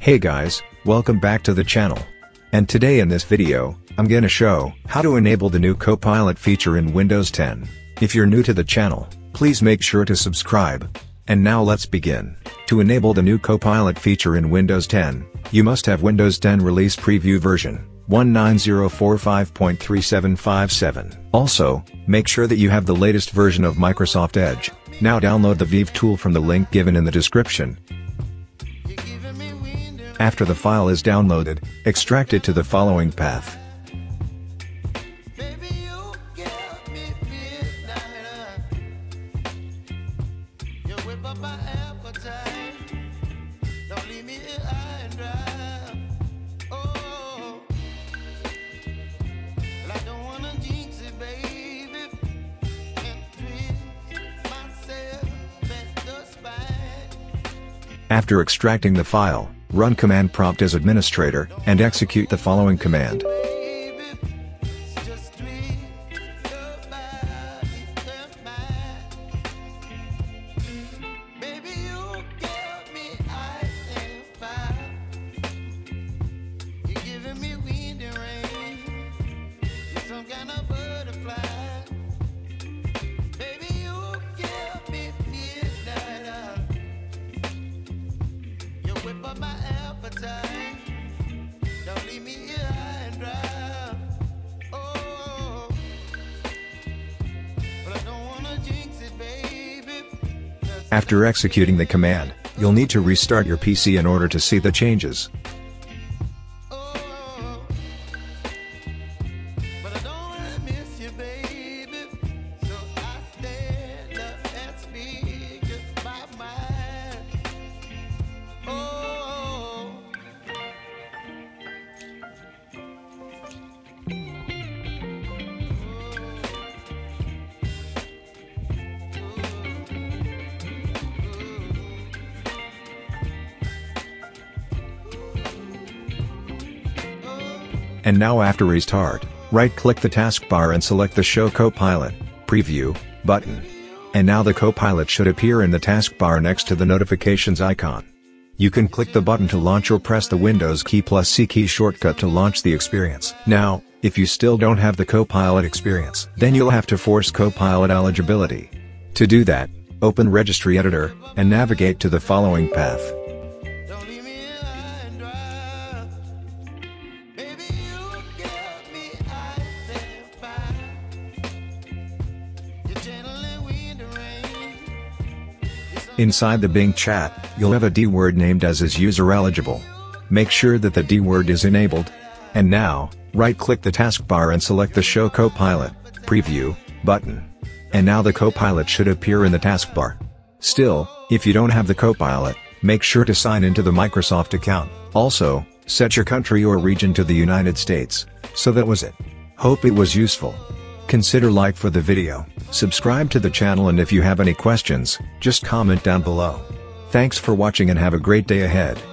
Hey guys, welcome back to the channel. And today in this video, I'm gonna show how to enable the new Copilot feature in Windows 10. If you're new to the channel, please make sure to subscribe. And now let's begin. To enable the new Copilot feature in Windows 10, you must have Windows 10 Release Preview version 19045.3757. Also, make sure that you have the latest version of Microsoft Edge. Now download the Vive tool from the link given in the description. After the file is downloaded, extract it to the following path. After extracting the file, run command prompt as administrator, and execute the following command. After executing the command, you'll need to restart your PC in order to see the changes. And now after restart, right-click the taskbar and select the Show Copilot Preview button. And now the Copilot should appear in the taskbar next to the notifications icon. You can click the button to launch or press the Windows key plus C key shortcut to launch the experience. Now, if you still don't have the Copilot experience, then you'll have to force Copilot eligibility. To do that, open Registry Editor, and navigate to the following path. Inside the Bing chat, you'll have a D word named as is user eligible. Make sure that the D word is enabled. And now, right-click the taskbar and select the Show Copilot Preview button. And now the Copilot should appear in the taskbar. Still, if you don't have the Copilot, make sure to sign into the Microsoft account. Also, set your country or region to the United States. So that was it. Hope it was useful. Consider like for the video, subscribe to the channel, and if you have any questions, just comment down below. Thanks for watching and have a great day ahead.